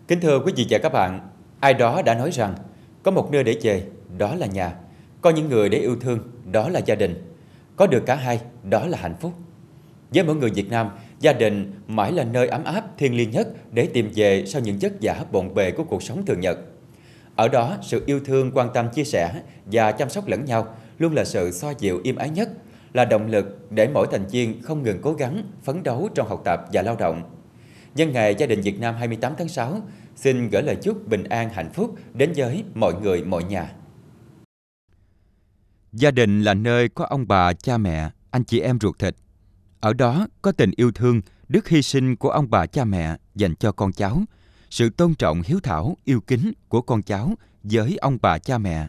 Kính thưa quý vị và các bạn, ai đó đã nói rằng có một nơi để về, đó là nhà. Có những người để yêu thương, đó là gia đình. Có được cả hai, đó là hạnh phúc. Với mỗi người Việt Nam, gia đình mãi là nơi ấm áp, thiêng liêng nhất để tìm về sau những vất vả bộn bề của cuộc sống thường nhật. Ở đó, sự yêu thương, quan tâm, chia sẻ và chăm sóc lẫn nhau luôn là sự xoa dịu êm ái nhất, là động lực để mỗi thành viên không ngừng cố gắng, phấn đấu trong học tập và lao động. Nhân ngày Gia đình Việt Nam 28 tháng 6, xin gửi lời chúc bình an hạnh phúc đến với mọi người mọi nhà. Gia đình là nơi có ông bà, cha mẹ, anh chị em ruột thịt. Ở đó có tình yêu thương, đức hy sinh của ông bà cha mẹ dành cho con cháu, sự tôn trọng hiếu thảo, yêu kính của con cháu với ông bà cha mẹ.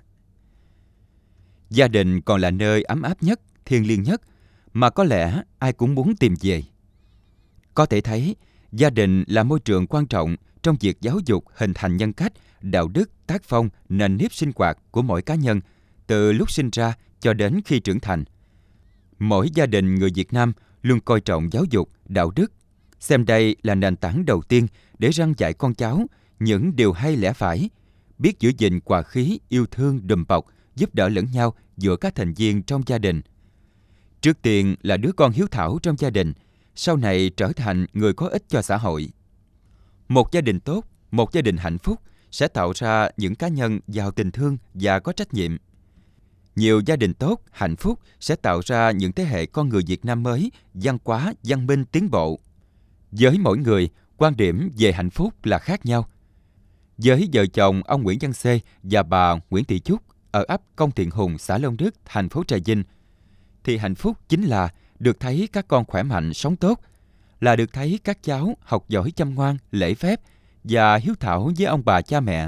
Gia đình còn là nơi ấm áp nhất, thiêng liêng nhất mà có lẽ ai cũng muốn tìm về. Có thể thấy, gia đình là môi trường quan trọng trong việc giáo dục hình thành nhân cách, đạo đức, tác phong, nền nếp sinh hoạt của mỗi cá nhân từ lúc sinh ra cho đến khi trưởng thành. Mỗi gia đình người Việt Nam luôn coi trọng giáo dục, đạo đức, xem đây là nền tảng đầu tiên để răn dạy con cháu những điều hay lẽ phải, biết giữ gìn hòa khí, yêu thương, đùm bọc, giúp đỡ lẫn nhau giữa các thành viên trong gia đình. Trước tiên là đứa con hiếu thảo trong gia đình, sau này trở thành người có ích cho xã hội. Một gia đình tốt, một gia đình hạnh phúc sẽ tạo ra những cá nhân giàu tình thương và có trách nhiệm. Nhiều gia đình tốt, hạnh phúc sẽ tạo ra những thế hệ con người Việt Nam mới, văn hóa, văn minh, tiến bộ. Với mỗi người, quan điểm về hạnh phúc là khác nhau. Với vợ chồng ông Nguyễn Văn Xê và bà Nguyễn Thị Chúc ở ấp Công Thiện Hùng, xã Long Đức, thành phố Trà Vinh, thì hạnh phúc chính là được thấy các con khỏe mạnh, sống tốt, là được thấy các cháu học giỏi, chăm ngoan, lễ phép và hiếu thảo với ông bà cha mẹ.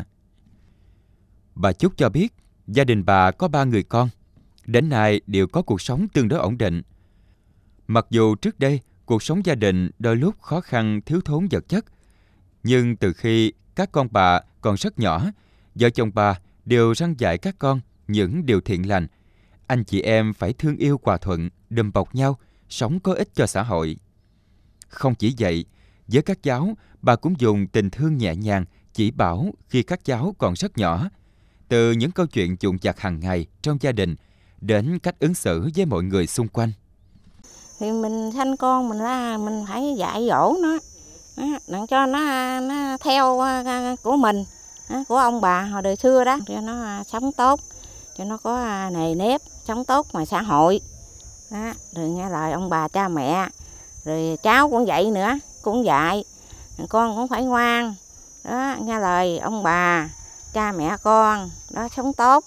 Bà Chúc cho biết, gia đình bà có 3 người con, đến nay đều có cuộc sống tương đối ổn định. Mặc dù trước đây cuộc sống gia đình đôi lúc khó khăn, thiếu thốn vật chất, nhưng từ khi các con bà còn rất nhỏ, vợ chồng bà đều răn dạy các con những điều thiện lành. Anh chị em phải thương yêu hòa thuận, đùm bọc nhau, sống có ích cho xã hội. Không chỉ vậy, với các cháu, bà cũng dùng tình thương nhẹ nhàng, chỉ bảo khi các cháu còn rất nhỏ, từ những câu chuyện vụn vặt hàng ngày trong gia đình đến cách ứng xử với mọi người xung quanh. Thì mình sanh con mình phải dạy dỗ nó, đặng cho nó theo của mình, của ông bà hồi đời xưa đó, cho nó sống tốt, cho nó có nề nếp, sống tốt ngoài xã hội. Đó, rồi nghe lời ông bà cha mẹ, rồi cháu cũng vậy nữa, cũng dạy, con cũng phải ngoan, đó, nghe lời ông bà, cha mẹ con, đó, sống tốt.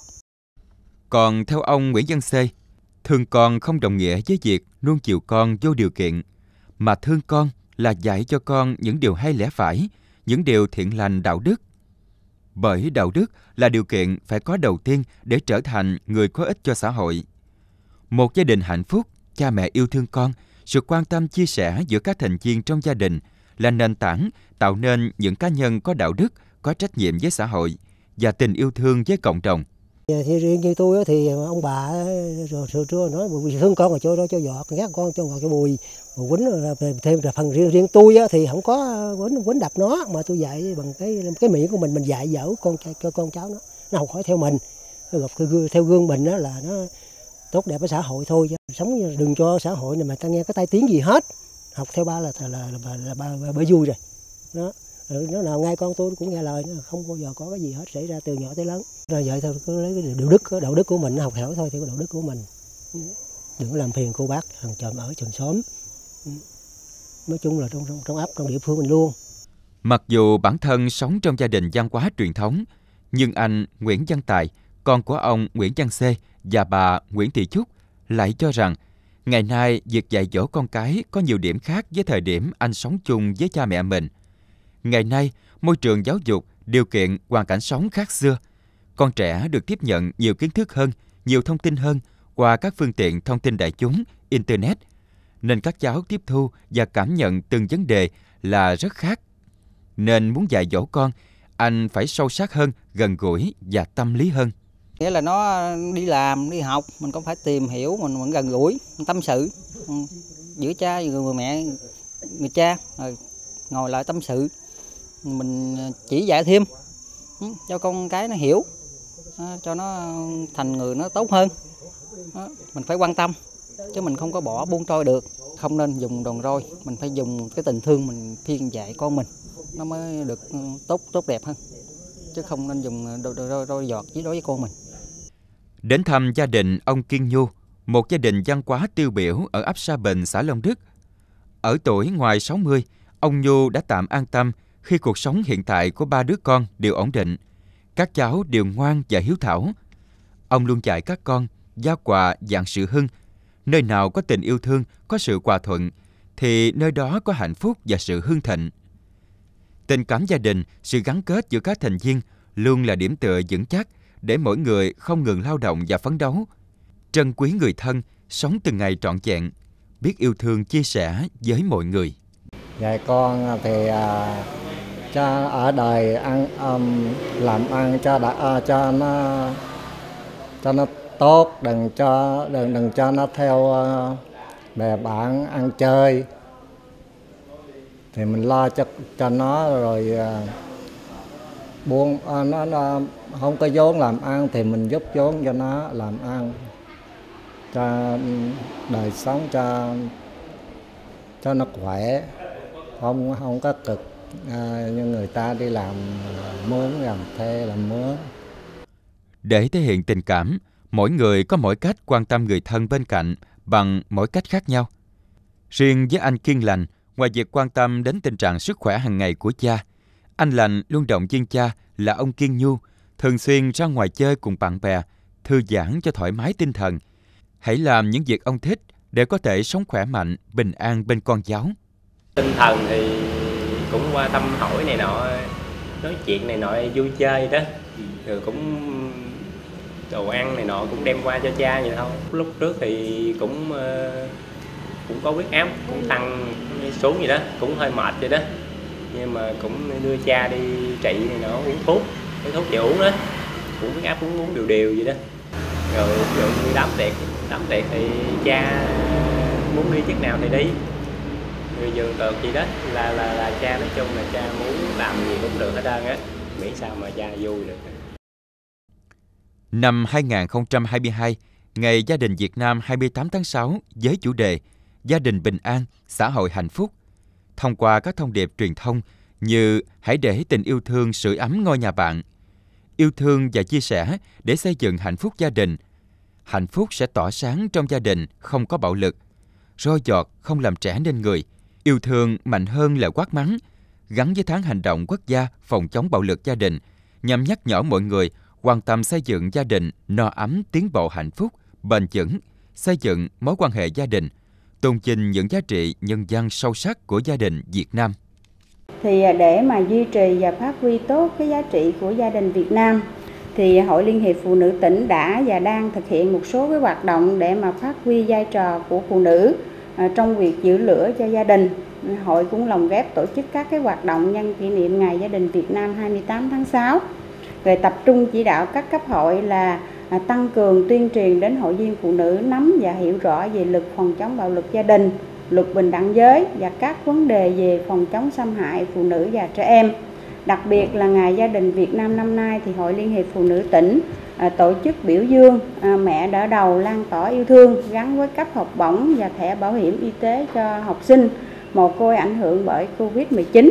Còn theo ông Nguyễn Văn Xê, thương con không đồng nghĩa với việc nuông chiều con vô điều kiện, mà thương con là dạy cho con những điều hay lẽ phải, những điều thiện lành đạo đức. Bởi đạo đức là điều kiện phải có đầu tiên để trở thành người có ích cho xã hội. Một gia đình hạnh phúc, cha mẹ yêu thương con, sự quan tâm chia sẻ giữa các thành viên trong gia đình là nền tảng tạo nên những cá nhân có đạo đức, có trách nhiệm với xã hội và tình yêu thương với cộng đồng. Thì riêng như tôi thì ông bà rồi nói vì thương con rồi cho đó cho giọt, ghét con cho ngọt cho bùi, quýnh thêm là phần riêng thì không có quýnh đập nó, mà tôi dạy bằng cái miệng của mình dạy dỗ cho con cháu nó học hỏi theo mình, nó gặp theo gương mình đó là nó tốt đẹp với xã hội thôi, sống đừng cho xã hội này mà ta nghe cái tai tiếng gì hết, học theo ba là ba vui rồi đó. Nó nào ngay con tôi cũng nghe lời, nó không bao giờ có cái gì hết xảy ra từ nhỏ tới lớn. Rồi vậy thôi, cứ lấy cái đạo đức của mình học hỏi thôi, theo cái đạo đức của mình. Đừng có làm phiền cô bác hàng chòm ở trường xóm. Nói chung là trong ấp, trong địa phương mình luôn. Mặc dù bản thân sống trong gia đình văn hóa truyền thống, nhưng anh Nguyễn Văn Tài, con của ông Nguyễn Văn Xê và bà Nguyễn Thị Chúc lại cho rằng ngày nay việc dạy dỗ con cái có nhiều điểm khác với thời điểm anh sống chung với cha mẹ mình. Ngày nay, môi trường giáo dục, điều kiện, hoàn cảnh sống khác xưa. Con trẻ được tiếp nhận nhiều kiến thức hơn, nhiều thông tin hơn qua các phương tiện thông tin đại chúng, Internet, nên các cháu tiếp thu và cảm nhận từng vấn đề là rất khác. Nên muốn dạy dỗ con, anh phải sâu sắc hơn, gần gũi và tâm lý hơn. Nghĩa là nó đi làm, đi học, mình cũng phải tìm hiểu, mình vẫn gần gũi, tâm sự giữa cha và người mẹ, người cha, rồi ngồi lại tâm sự. mình chỉ dạy thêm cho con cái nó hiểu, cho nó thành người nó tốt hơn. Mình phải quan tâm chứ mình không có bỏ buông trôi được, không nên dùng đòn roi, mình phải dùng cái tình thương mình khuyên dạy con mình nó mới được tốt đẹp hơn, chứ không nên dùng roi giọt đối với con mình. Đến thăm gia đình ông Kiên Nhu, một gia đình văn hóa tiêu biểu ở ấp Sa Bình, xã Long Đức. Ở tuổi ngoài 60, ông Nhu đã tạm an tâm khi cuộc sống hiện tại của 3 đứa con đều ổn định. Các cháu đều ngoan và hiếu thảo. Ông luôn dạy các con gia quà dạng sự hưng. Nơi nào có tình yêu thương, có sự hòa thuận, thì nơi đó có hạnh phúc và sự hưng thịnh. Tình cảm gia đình, sự gắn kết giữa các thành viên luôn là điểm tựa vững chắc để mỗi người không ngừng lao động và phấn đấu. Trân quý người thân, sống từng ngày trọn vẹn, biết yêu thương chia sẻ với mọi người. Dạy con thì cho ở đời làm ăn cho nó tốt, đừng cho nó theo bè bạn ăn chơi, thì mình lo cho nó, rồi buông nó không có vốn làm ăn thì mình giúp vốn cho nó làm ăn, cho đời sống cho nó khỏe, không có cực như người ta đi làm mướn, làm thuê, làm mướn. Để thể hiện tình cảm, mỗi người có mỗi cách quan tâm người thân bên cạnh bằng mỗi cách khác nhau. Riêng với anh Kiên Lành, ngoài việc quan tâm đến tình trạng sức khỏe hàng ngày của cha, anh Lành luôn động viên cha là ông Kiên Nhu thường xuyên ra ngoài chơi cùng bạn bè, thư giãn cho thoải mái tinh thần. Hãy làm những việc ông thích để có thể sống khỏe mạnh, bình an bên con cháu. Tinh thần thì cũng qua thăm hỏi này nọ, nói chuyện này nọ, vui chơi đó. Rồi cũng đồ ăn này nọ cũng đem qua cho cha vậy thôi. Lúc trước thì cũng có huyết áp, cũng tăng xuống vậy đó, cũng hơi mệt vậy đó. Nhưng mà cũng đưa cha đi trị này nọ, uống thuốc, cái thuốc về uống đó. Cũng huyết áp cũng uống đều vậy đó. Rồi ví dụ như đám tiệc thì cha muốn đi chiếc nào thì đi. Người dường tược gì đó là cha, nói chung là cha muốn làm gì cũng được hết trơn á, miễn sao mà cha vui được. Năm 2022, Ngày Gia đình Việt Nam 28 tháng 6 với chủ đề Gia đình bình an, xã hội hạnh phúc. Thông qua các thông điệp truyền thông như hãy để tình yêu thương sưởi ấm ngôi nhà bạn, yêu thương và chia sẻ để xây dựng hạnh phúc gia đình. Hạnh phúc sẽ tỏa sáng trong gia đình, không có bạo lực. Roi giọt không làm trẻ nên người. Yêu thương mạnh hơn là quát mắng. Gắn với tháng hành động quốc gia phòng chống bạo lực gia đình, nhằm nhắc nhở mọi người quan tâm xây dựng gia đình no ấm, tiến bộ hạnh phúc, bền vững, xây dựng mối quan hệ gia đình, tôn vinh những giá trị nhân văn sâu sắc của gia đình Việt Nam. Thì để mà duy trì và phát huy tốt cái giá trị của gia đình Việt Nam, thì Hội Liên hiệp Phụ nữ tỉnh đã và đang thực hiện một số cái hoạt động để mà phát huy vai trò của phụ nữ trong việc giữ lửa cho gia đình. Hội cũng lồng ghép tổ chức các cái hoạt động nhân kỷ niệm Ngày Gia đình Việt Nam 28 tháng 6, rồi tập trung chỉ đạo các cấp hội là tăng cường tuyên truyền đến hội viên phụ nữ nắm và hiểu rõ về luật phòng chống bạo lực gia đình, luật bình đẳng giới và các vấn đề về phòng chống xâm hại phụ nữ và trẻ em. Đặc biệt là Ngày Gia đình Việt Nam năm nay thì Hội Liên hiệp Phụ nữ tỉnh tổ chức biểu dương mẹ đỡ đầu lan tỏa yêu thương gắn với cấp học bổng và thẻ bảo hiểm y tế cho học sinh mồ côi ảnh hưởng bởi Covid-19.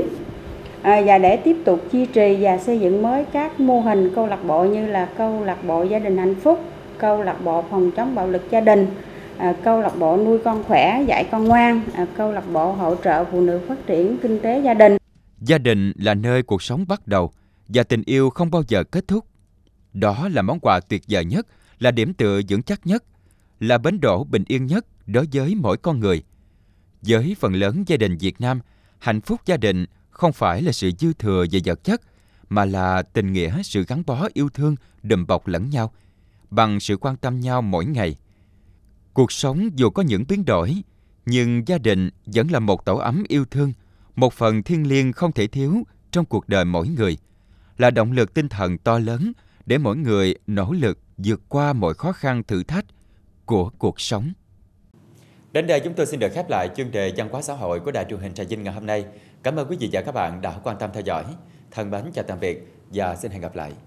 Và để tiếp tục duy trì và xây dựng mới các mô hình câu lạc bộ như là câu lạc bộ gia đình hạnh phúc, câu lạc bộ phòng chống bạo lực gia đình, câu lạc bộ nuôi con khỏe, dạy con ngoan, câu lạc bộ hỗ trợ phụ nữ phát triển kinh tế gia đình. Gia đình là nơi cuộc sống bắt đầu và tình yêu không bao giờ kết thúc. Đó là món quà tuyệt vời nhất, là điểm tựa vững chắc nhất, là bến đỗ bình yên nhất đối với mỗi con người. Với phần lớn gia đình Việt Nam, hạnh phúc gia đình không phải là sự dư thừa về vật chất, mà là tình nghĩa, sự gắn bó yêu thương đùm bọc lẫn nhau, bằng sự quan tâm nhau mỗi ngày. Cuộc sống dù có những biến đổi, nhưng gia đình vẫn là một tổ ấm yêu thương, một phần thiêng liêng không thể thiếu trong cuộc đời mỗi người, là động lực tinh thần to lớn để mỗi người nỗ lực vượt qua mọi khó khăn thử thách của cuộc sống. Đến đây chúng tôi xin được khép lại chuyên đề văn hóa xã hội của Đài truyền hình Trà Vinh ngày hôm nay. Cảm ơn quý vị và các bạn đã quan tâm theo dõi. Thân mến chào tạm biệt và xin hẹn gặp lại.